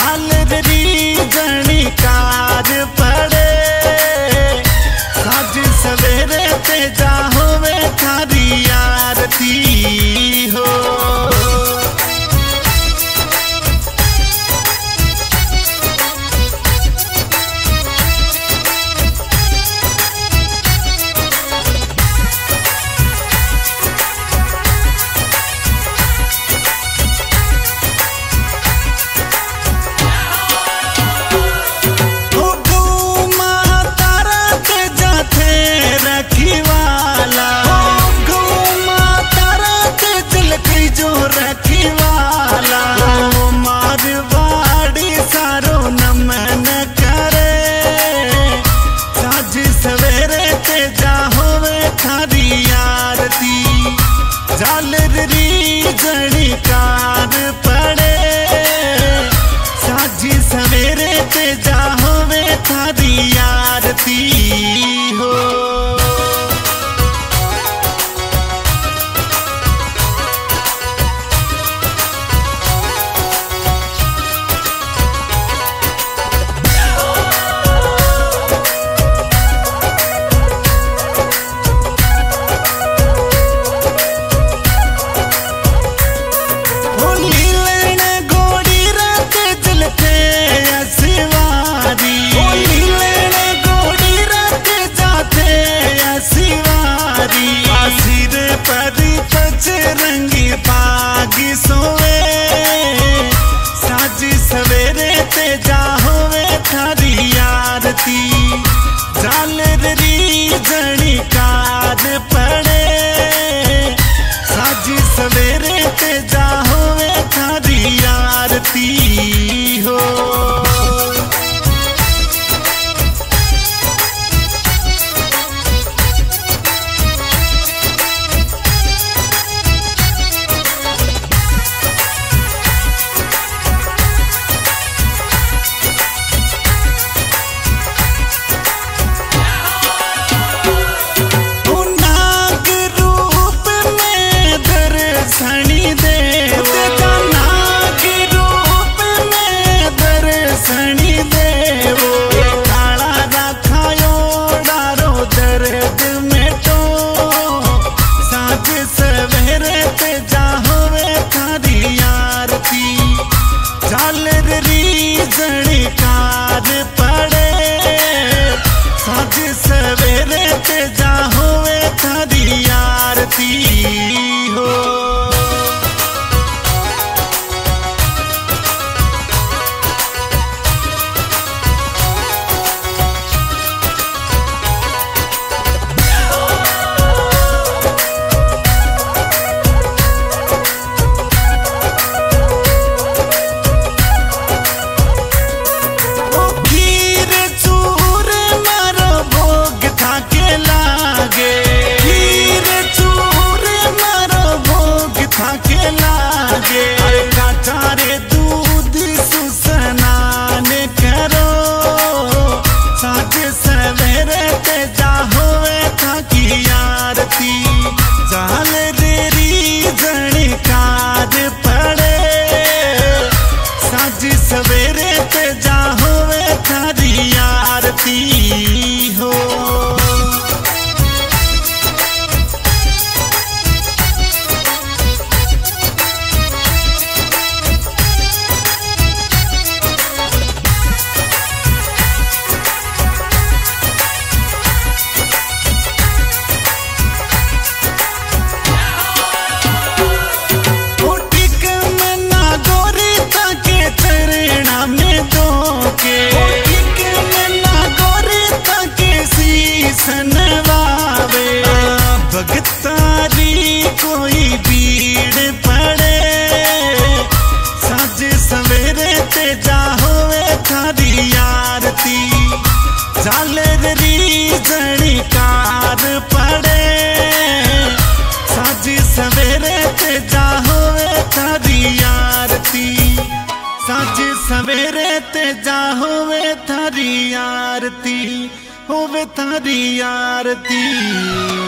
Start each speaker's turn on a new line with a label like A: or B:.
A: झालरी जनी कार पड़े साज सवेरे ते जा होवे थारी आरती हो। झालरी जनी कार पड़े साजी सवेरे ते जा होवे थारी आरती हो। रंगी पागी सोवे साजी सवेरे ते जा होवे थारी आरती। झालरी जनी कार पड़े साजी सवेरे ते जा होवे थारी आरती हो। झालरी जनी कार पड़े साज सवेरे ते जा होवे थारी आरती हो। काटारे दूध सुसनान करो साज सवेरे ते जा होवे थाकी आरती। झालरी जनी कार पड़े साज सवेरे ते जा होवे थारी आरती हो। भगतारी कोई भीड़ पड़े साज सवेरे ते जा होवे थारी आरती। झालरी जनी कार पड़े साज सवेरे ते जा होवे थारी आरती। साज सवेरे ते जा होवे थारी आरती होवे थारी आरती।